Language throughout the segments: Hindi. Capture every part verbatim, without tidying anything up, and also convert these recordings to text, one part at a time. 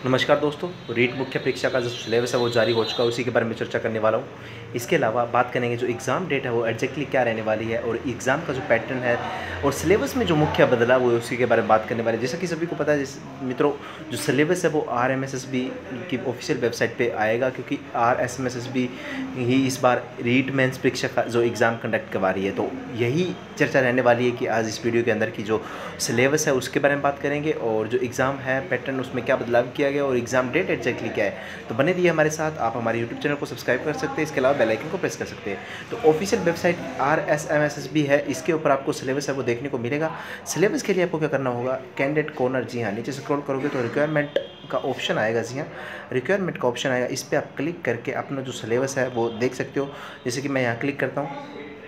नमस्कार दोस्तों, रीट मुख्य परीक्षा का जो सिलेबस है वो जारी हो चुका है, उसी के बारे में चर्चा करने वाला हूँ। इसके अलावा बात करेंगे जो एग्ज़ाम डेट है वो एग्जैक्टली क्या रहने वाली है और एग्ज़ाम का जो पैटर्न है और सिलेबस में जो मुख्य बदलाव हुए उसी के बारे में बात करने वाले हैं। जैसा कि सभी को पता है जिस मित्रों, जो सिलेबस है वो R M S S B की ऑफिशियल वेबसाइट पे आएगा, क्योंकि R S M S S B ही इस बार रीट मेंस परीक्षा का जो एग्ज़ाम कंडक्ट करवा रही है। तो यही चर्चा रहने वाली है कि आज इस वीडियो के अंदर की जो सिलेबस है उसके बारे में बात करेंगे और जो एग्ज़ाम है पैटर्न उसमें क्या बदलाव किया गया और एग्ज़ाम डेट एग्जैक्टली क्या है। तो बने रहिए हमारे साथ। आप हमारे यूट्यूब चैनल को सब्सक्राइब कर सकते हैं, इसके अलावा बेल आइकन को प्रेस कर सकते हैं। तो official website R S M S S B है, इसके ऊपर आपको सिलेबस है वो देखने को मिलेगा। सिलेबस के लिए आपको क्या करना होगा, कैंडिडेट कॉर्नर, जी हाँ, नीचे स्क्रॉल करोगे तो रिक्वायरमेंट का ऑप्शन आएगा। जी हाँ, रिक्वायरमेंट का ऑप्शन आएगा, इस पर आप क्लिक करके अपना जो सिलेबस है वो देख सकते हो। जैसे कि मैं यहाँ क्लिक करता हूँ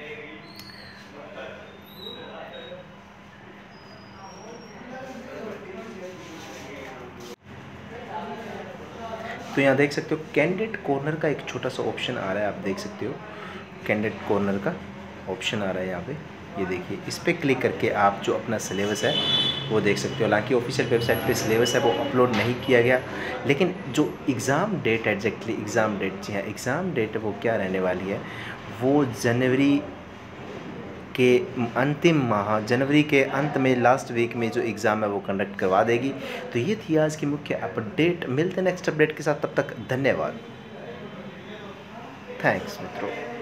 तो यहाँ देख सकते हो कैंडिडेट कॉर्नर का एक छोटा सा ऑप्शन आ रहा है, आप देख सकते हो कैंडिडेट कॉर्नर का ऑप्शन आ रहा है यहाँ पे। ये देखिए, इस पर क्लिक करके आप जो अपना सिलेबस है वो देख सकते हो। हालांकि ऑफिशियल वेबसाइट पे सिलेबस है वो अपलोड नहीं किया गया, लेकिन जो exam date exactly exam date, जी हाँ, एग्ज़ाम डेट वो क्या रहने वाली है, वो जनवरी के अंतिम माह, जनवरी के अंत में लास्ट वीक में जो एग्ज़ाम है वो कंडक्ट करवा देगी। तो ये थी आज की मुख्य अपडेट। मिलते हैं नेक्स्ट अपडेट के साथ, तब तक धन्यवाद। थैंक्स मित्रों।